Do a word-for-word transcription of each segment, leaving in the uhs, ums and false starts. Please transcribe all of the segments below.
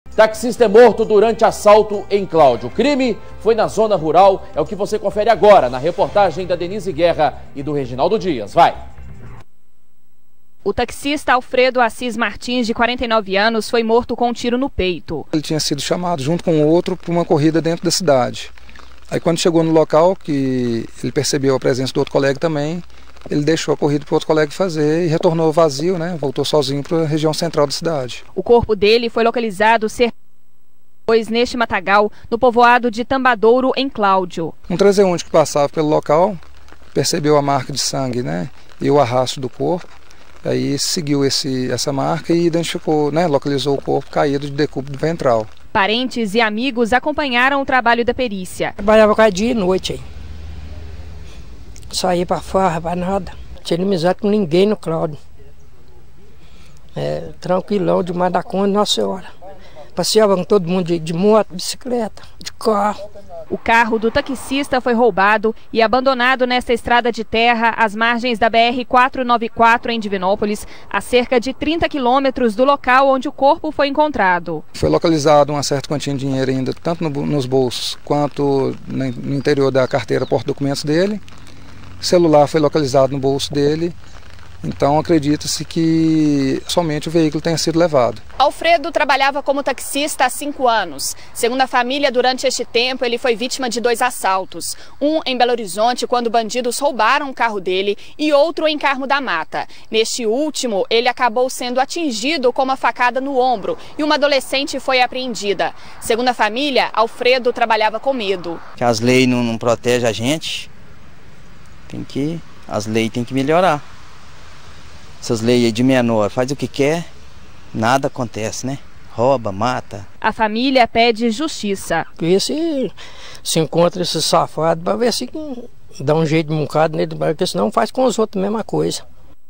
Taxista é morto durante assalto em Cláudio. O crime foi na zona rural, é o que você confere agora na reportagem da Denise Guerra e do Reginaldo Dias. Vai! O taxista Alfredo Assis Martins, de quarenta e nove anos, foi morto com um tiro no peito. Ele tinha sido chamado junto com o outro para uma corrida dentro da cidade. Aí quando chegou no local, que ele percebeu a presença do outro colega também, ele deixou a corrida para o outro colega fazer e retornou vazio, né? Voltou sozinho para a região central da cidade. O corpo dele foi localizado cerca depois neste matagal, no povoado de Tambadouro, em Cláudio. Um transeunte que passava pelo local percebeu a marca de sangue, né? E o arrasto do corpo. Aí seguiu esse, essa marca e identificou, né? Localizou o corpo caído de decúbito ventral. Parentes e amigos acompanharam o trabalho da perícia. Trabalhava quase dia e noite aí. Saía para farra, para nada. Não tinha inimizade com ninguém no Cláudio. É, tranquilão demais da conta, Nossa Senhora. Passeava com todo mundo de, de moto, bicicleta, de carro. O carro do taxista foi roubado e abandonado nesta estrada de terra às margens da B R quatrocentos e noventa e quatro em Divinópolis, a cerca de trinta quilômetros do local onde o corpo foi encontrado. Foi localizado uma certa quantia de dinheiro ainda, tanto no, nos bolsos quanto no interior da carteira porta-documentos dele. O celular foi localizado no bolso dele. Então acredita-se que somente o veículo tenha sido levado. Alfredo trabalhava como taxista há cinco anos. Segundo a família, durante este tempo ele foi vítima de dois assaltos. Um em Belo Horizonte, quando bandidos roubaram o carro dele, e outro em Carmo da Mata. Neste último, ele acabou sendo atingido com uma facada no ombro e uma adolescente foi apreendida. Segundo a família, Alfredo trabalhava com medo. Que as leis não, não protegem a gente, tem que, as leis têm que melhorar. Essas leis aí de menor, faz o que quer, nada acontece, né? Rouba, mata. A família pede justiça. Ver se se encontra esse safado, para ver se dá um jeito de moncado nele, porque senão faz com os outros a mesma coisa.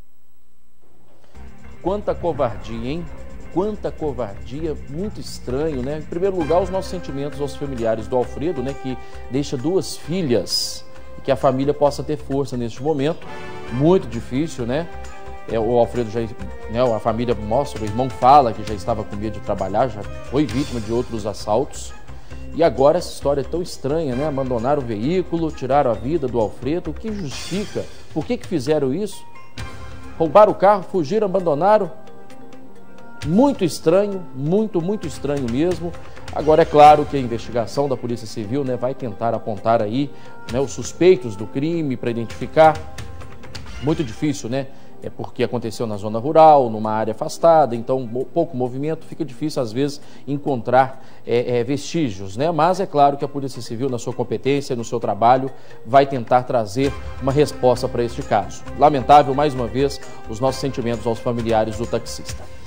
Quanta covardia, hein? Quanta covardia, muito estranho, né? Em primeiro lugar, os nossos sentimentos aos familiares do Alfredo, né? Que deixa duas filhas, e que a família possa ter força neste momento. Muito difícil, né? É, o Alfredo já, né, a família mostra, o irmão fala que já estava com medo de trabalhar, já foi vítima de outros assaltos. E agora essa história é tão estranha, né? Abandonaram o veículo, tiraram a vida do Alfredo. O que justifica? Por que que fizeram isso? Roubaram o carro, fugiram, abandonaram? Muito estranho, muito, muito estranho mesmo. Agora é claro que a investigação da Polícia Civil, né, vai tentar apontar aí, né, os suspeitos do crime para identificar. Muito difícil, né? É porque aconteceu na zona rural, numa área afastada, então pouco movimento, fica difícil às vezes encontrar é, é, vestígios, né? Mas é claro que a Polícia Civil, na sua competência, no seu trabalho, vai tentar trazer uma resposta para este caso. Lamentável, mais uma vez, os nossos sentimentos aos familiares do taxista.